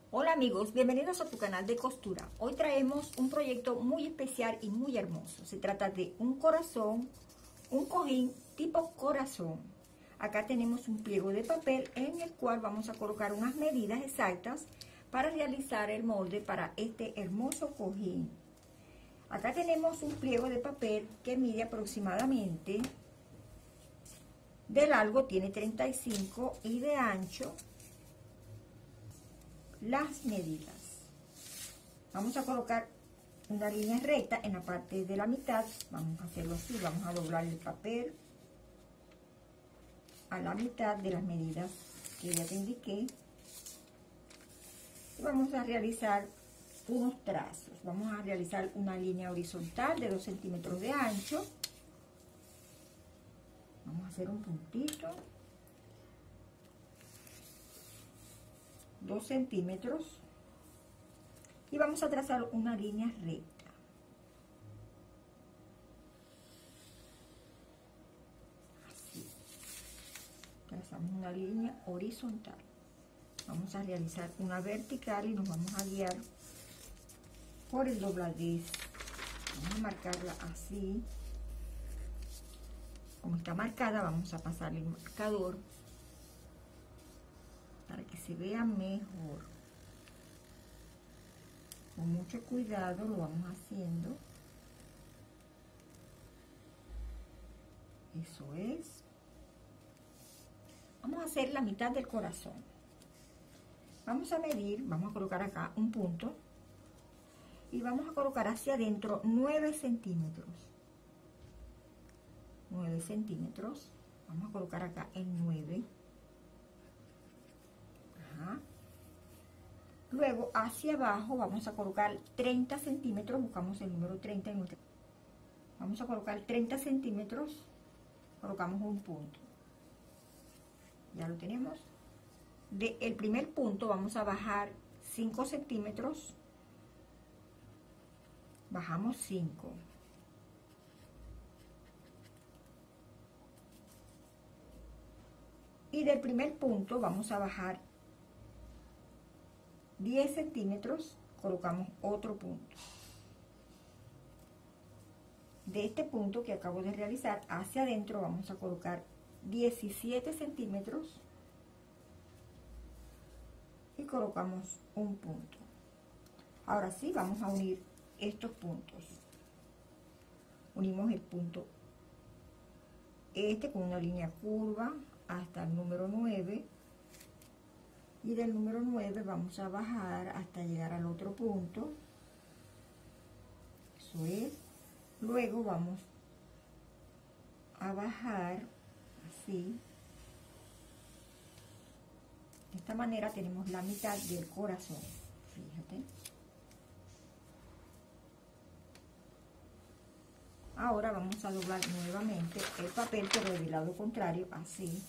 Hola amigos, bienvenidos a tu canal de costura. Hoy traemos un proyecto muy especial y muy hermoso. Se trata de un corazón, un cojín tipo corazón. Acá tenemos un pliego de papel en el cual vamos a colocar unas medidas exactas para realizar el molde para este hermoso cojín. Acá tenemos un pliego de papel que mide aproximadamente, de largo tiene 35 y de ancho las medidas. Vamos a colocar una línea recta en la parte de la mitad. Vamos a hacerlo así, vamos a doblar el papel a la mitad de las medidas que ya te indiqué y vamos a realizar unos trazos. Vamos a realizar una línea horizontal de 2 centímetros de ancho. Vamos a hacer un puntito, 2 centímetros, y vamos a trazar una línea recta. Así. Trazamos una línea horizontal. Vamos a realizar una vertical y nos vamos a guiar por el dobladez. Vamos a marcarla así. Como está marcada, vamos a pasar el marcador para que se vea mejor. Con mucho cuidado lo vamos haciendo. Eso es. Vamos a hacer la mitad del corazón. Vamos a medir, vamos a colocar acá un punto y vamos a colocar hacia adentro 9 centímetros. 9 centímetros. Vamos a colocar acá el 9. Ajá. Luego hacia abajo vamos a colocar 30 centímetros, buscamos el número 30 en nuestra. Vamos a colocar 30 centímetros, colocamos un punto. Ya lo tenemos. Del primer punto vamos a bajar 5 centímetros, bajamos 5. Y del primer punto vamos a bajar 10 centímetros, colocamos otro punto. De este punto que acabo de realizar hacia adentro vamos a colocar 17 centímetros y colocamos un punto. Ahora sí, vamos a unir estos puntos. Unimos el punto con una línea curva hasta el número 9. Y del número 9 vamos a bajar hasta llegar al otro punto. Eso es. Luego vamos a bajar así. De esta manera tenemos la mitad del corazón. Fíjate. Ahora vamos a doblar nuevamente el papel, pero del lado contrario, así.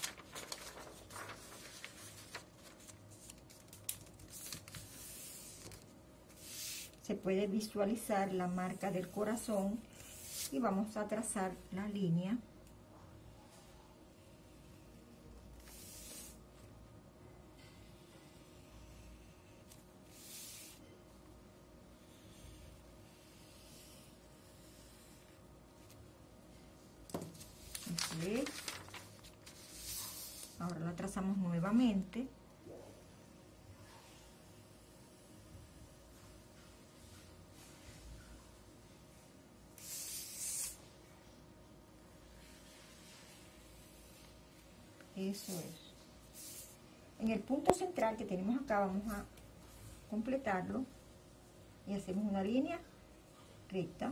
Se puede visualizar la marca del corazón y vamos a trazar la línea. Así es. Ahora la trazamos nuevamente. Eso es. En el punto central que tenemos acá vamos a completarlo y hacemos una línea recta.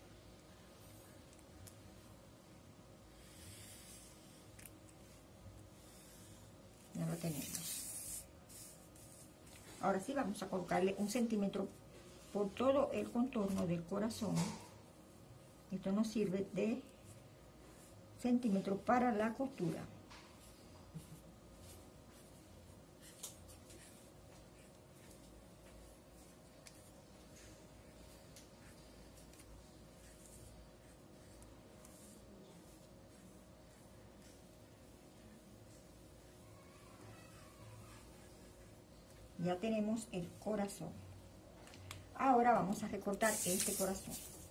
Ya lo tenemos. Ahora sí vamos a colocarle 1 centímetro por todo el contorno del corazón. Esto nos sirve de centímetro para la costura. Ya tenemos el corazón. Ahora vamos a recortar este corazón.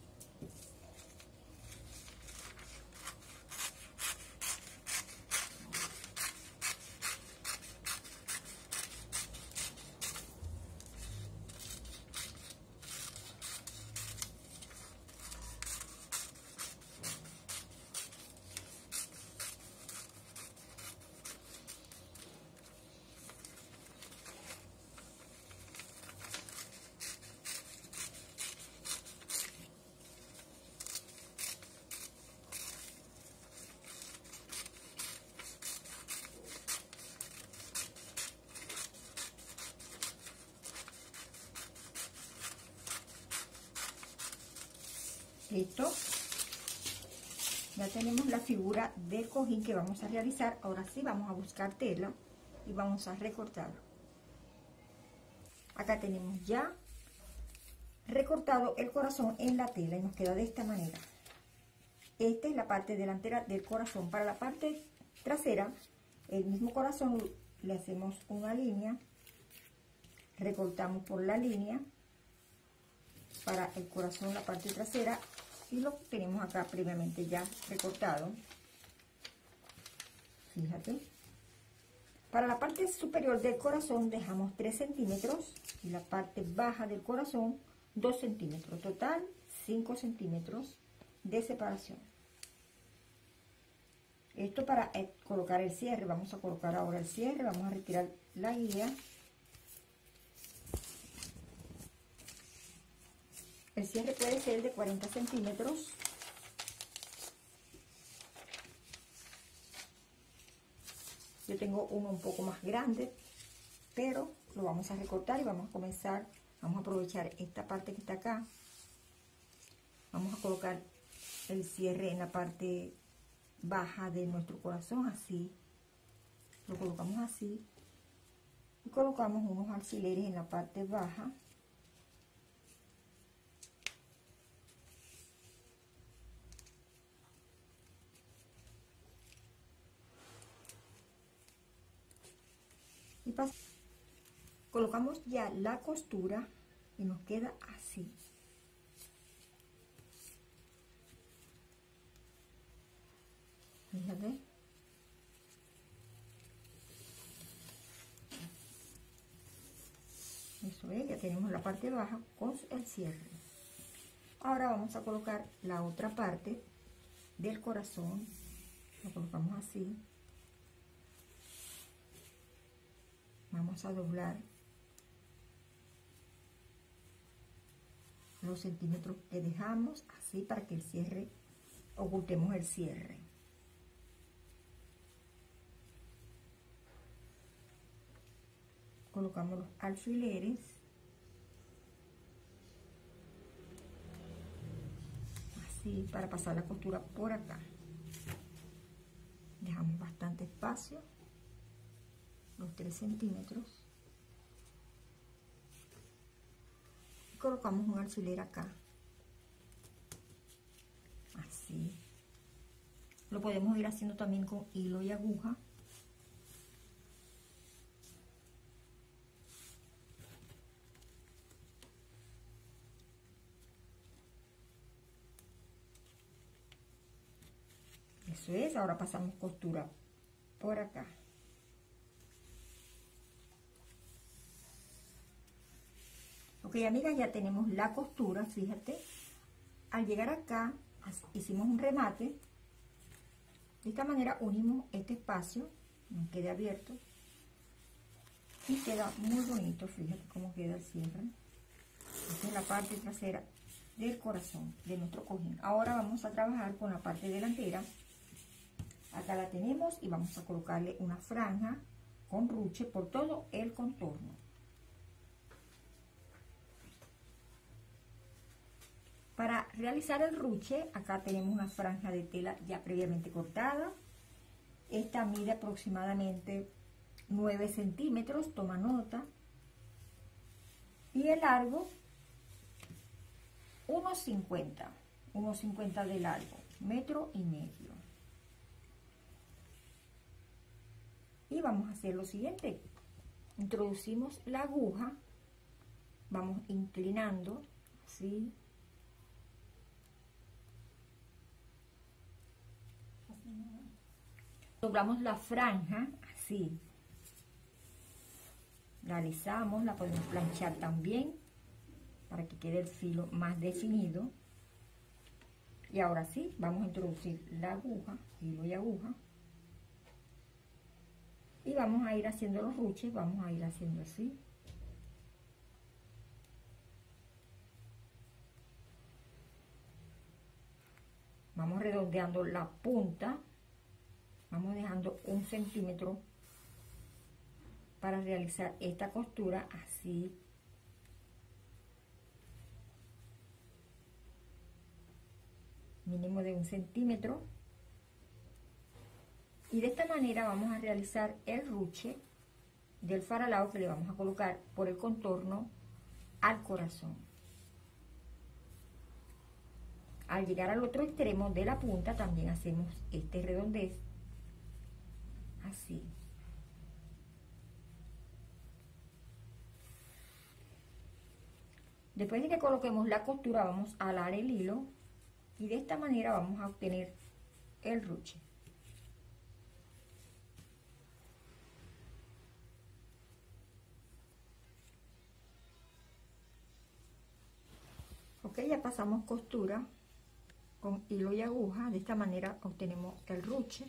Listo. Ya tenemos la figura del cojín que vamos a realizar. Ahora sí vamos a buscar tela y vamos a recortar. Acá tenemos ya recortado el corazón en la tela y nos queda de esta manera. Esta es la parte delantera del corazón. Para la parte trasera, el mismo corazón, le hacemos una línea, recortamos por la línea para el corazón, la parte trasera, y lo tenemos acá previamente ya recortado. Fíjate. Para la parte superior del corazón dejamos 3 centímetros y la parte baja del corazón 2 centímetros. Total 5 centímetros de separación. Esto para colocar el cierre. Vamos a colocar ahora el cierre. Vamos a retirar la guía. El cierre puede ser de 40 centímetros. Yo tengo uno un poco más grande, pero lo vamos a recortar y vamos a comenzar. Vamos a aprovechar esta parte que está acá. Vamos a colocar el cierre en la parte baja de nuestro corazón, así. Lo colocamos así. Y colocamos unos alfileres en la parte baja. Y colocamos ya la costura y nos queda así. Fíjate. Eso es, ya tenemos la parte baja con el cierre. Ahora vamos a colocar la otra parte del corazón. Lo colocamos así. Vamos a doblar los centímetros que dejamos así para que el cierre, ocultemos el cierre. Colocamos los alfileres así para pasar la costura por acá. Dejamos bastante espacio, los 3 centímetros, y colocamos un alfiler acá, así. Lo podemos ir haciendo también con hilo y aguja. Eso es, ahora pasamos costura por acá. Ok, amigas, ya tenemos la costura, fíjate. Al llegar acá, hicimos un remate. De esta manera unimos este espacio, no quede abierto. Y queda muy bonito, fíjate cómo queda el cierre. Esta es la parte trasera del corazón de nuestro cojín. Ahora vamos a trabajar con la parte delantera. Acá la tenemos y vamos a colocarle una franja con ruche por todo el contorno. Para realizar el ruche, acá tenemos una franja de tela ya previamente cortada. Esta mide aproximadamente 9 centímetros, toma nota. Y el largo, unos 50 de largo, 1,5 metros. Y vamos a hacer lo siguiente. Introducimos la aguja, vamos inclinando, así. Doblamos la franja, así. La alisamos, la podemos planchar también, para que quede el filo más definido. Y ahora sí, vamos a introducir la aguja, hilo y aguja. Y vamos a ir haciendo los ruches, vamos a ir haciendo así. Vamos redondeando la punta, vamos dejando 1 centímetro para realizar esta costura así. Mínimo de 1 centímetro. Y de esta manera vamos a realizar el ruche del faralao que le vamos a colocar por el contorno al corazón. Al llegar al otro extremo de la punta también hacemos este redondez, así. Después de que coloquemos la costura vamos a alar el hilo y de esta manera vamos a obtener el ruche. Ok, ya pasamos costura con hilo y aguja, de esta manera obtenemos el ruche.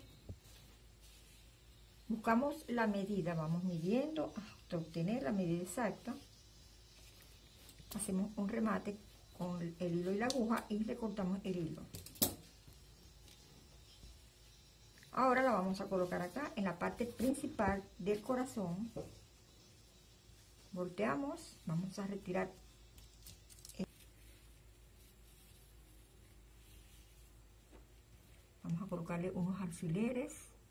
Buscamos la medida, vamos midiendo hasta obtener la medida exacta. Hacemos un remate con el hilo y la aguja y recortamos el hilo. Ahora la vamos a colocar acá en la parte principal del corazón. Volteamos, vamos a retirar. Vamos a colocarle unos alfileres.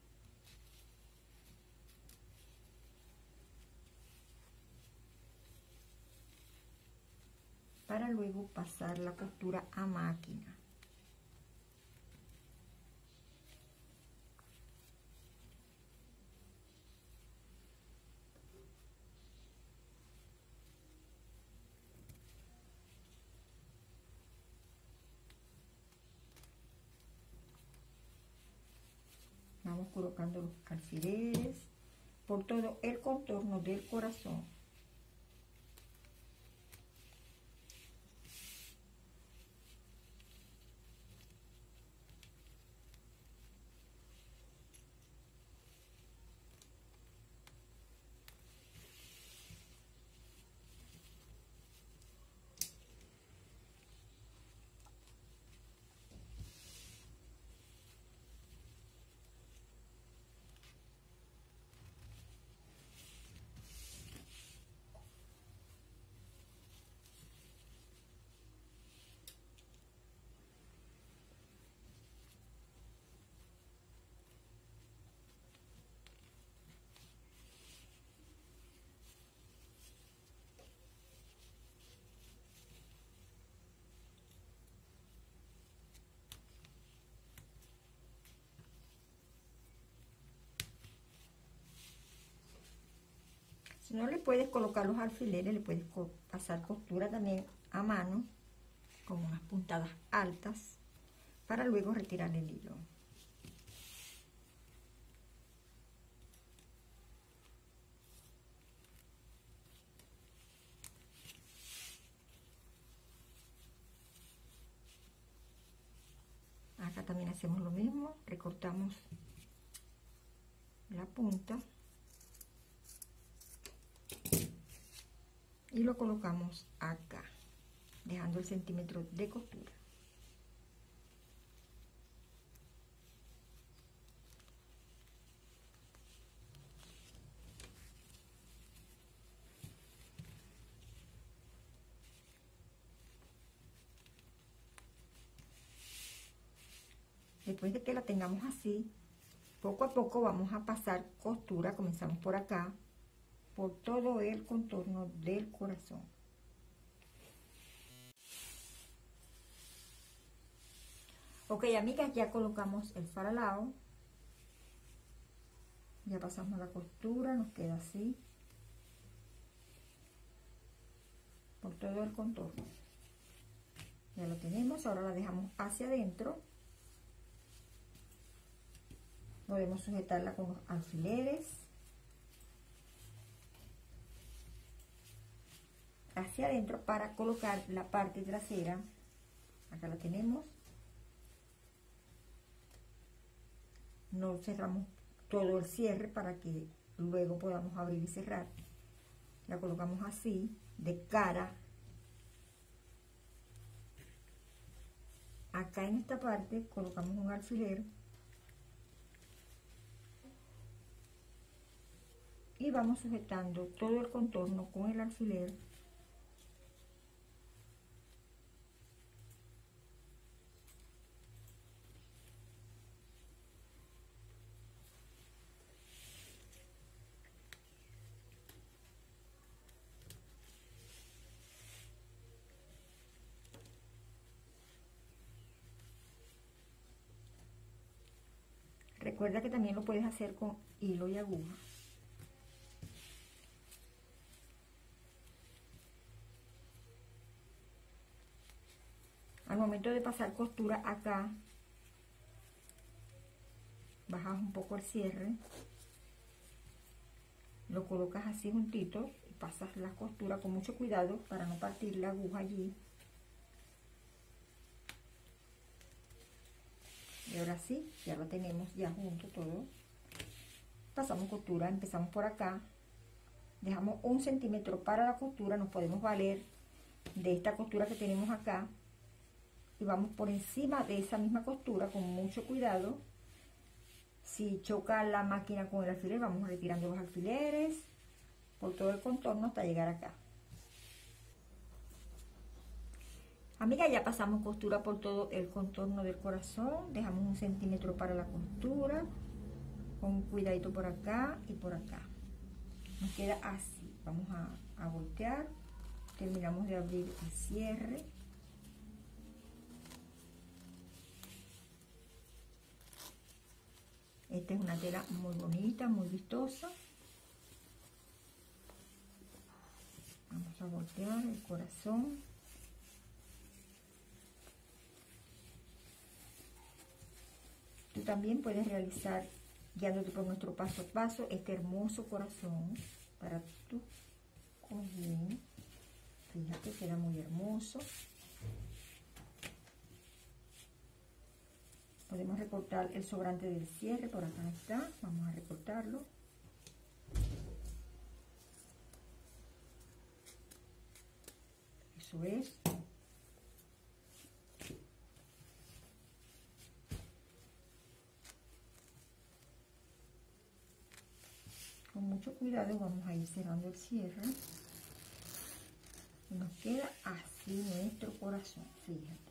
Para luego pasar la costura a máquina. Vamos colocando los alfileres por todo el contorno del corazón. Si no le puedes colocar los alfileres, le puedes pasar costura también a mano con unas puntadas altas para luego retirar el hilo. Acá también hacemos lo mismo, recortamos la punta y lo colocamos acá, dejando el centímetro de costura. Después de que la tengamos así, poco a poco vamos a pasar costura, comenzamos por acá, por todo el contorno del corazón. Ok, amigas, ya colocamos el faralao, ya pasamos la costura, nos queda así. por todo el contorno. Ya lo tenemos, ahora la dejamos hacia adentro. Podemos sujetarla con los alfileres hacia adentro para colocar la parte trasera. Acá la tenemos. No cerramos todo el cierre para que luego podamos abrir y cerrar. La colocamos así, de cara. Acá en esta parte colocamos un alfiler y vamos sujetando todo el contorno con el alfiler. Recuerda que también lo puedes hacer con hilo y aguja. Al momento de pasar costura acá, bajas un poco el cierre, lo colocas así juntito y pasas la costura con mucho cuidado para no partir la aguja allí. Y ahora sí, ya lo tenemos ya junto todo. Pasamos costura, empezamos por acá, dejamos 1 centímetro para la costura, nos podemos valer de esta costura que tenemos acá y vamos por encima de esa misma costura con mucho cuidado. Si choca la máquina con el alfiler, vamos retirando los alfileres por todo el contorno hasta llegar acá. Amiga, ya pasamos costura por todo el contorno del corazón, dejamos 1 centímetro para la costura, con cuidadito por acá y por acá. Nos queda así, vamos a voltear, terminamos de abrir el cierre. Esta es una tela muy bonita, muy vistosa. Vamos a voltear el corazón. Tú también puedes realizar, guiándote por nuestro paso a paso, este hermoso corazón para tu cojín. Fíjate, queda muy hermoso. Podemos recortar el sobrante del cierre, por acá está, vamos a recortarlo. Eso es. Con mucho cuidado vamos a ir cerrando el cierre. Y nos queda así nuestro corazón, fíjate.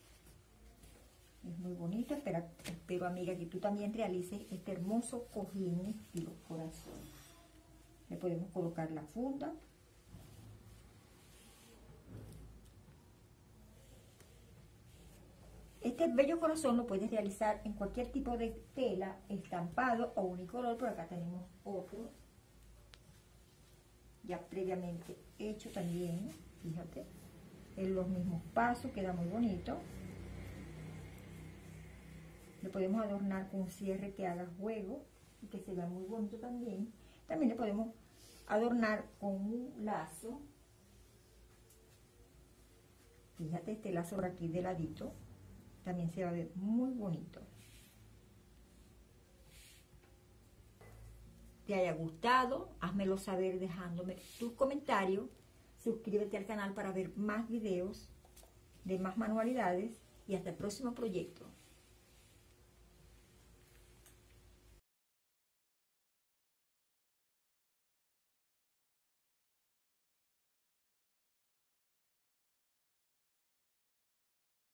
Es muy bonito, espero amiga que tú también realices este hermoso cojín estilo corazón. Le podemos colocar la funda. Este bello corazón lo puedes realizar en cualquier tipo de tela, estampado o unicolor. Por acá tenemos otro, ya previamente hecho también, fíjate, en los mismos pasos, queda muy bonito. Le podemos adornar con un cierre que haga juego y que se vea muy bonito también. También le podemos adornar con un lazo. Fíjate, este lazo por aquí de ladito también se va a ver muy bonito. Te haya gustado, házmelo saber dejándome tus comentarios. Suscríbete al canal para ver más videos de más manualidades y hasta el próximo proyecto.